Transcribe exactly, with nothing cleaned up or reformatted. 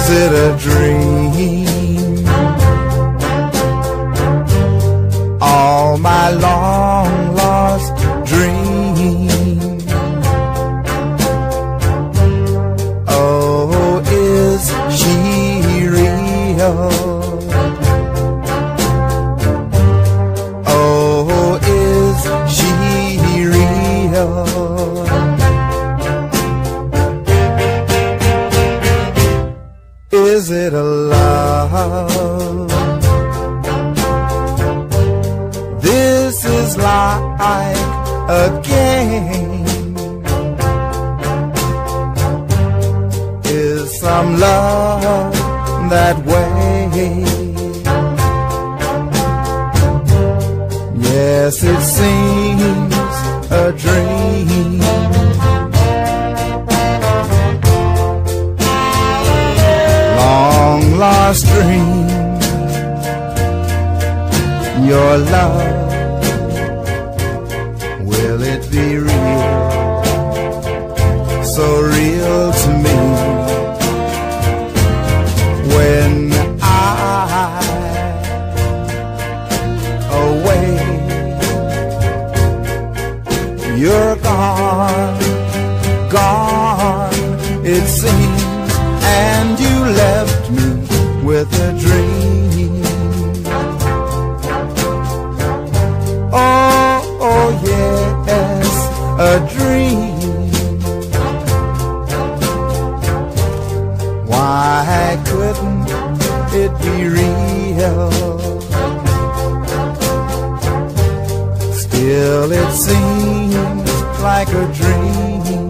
Is it a dream? All my long lost dream. Oh, is she real? Oh, is she real? Is it a love? This is like a game. Is some love that way? Yes, it seems a dream. Long lost dream. Your love, will it be real? So real to me. When I away, you're gone, gone it seems, and you left me with a dream. Oh, oh yes, a dream. Why couldn't it be real? Still it seems like a dream.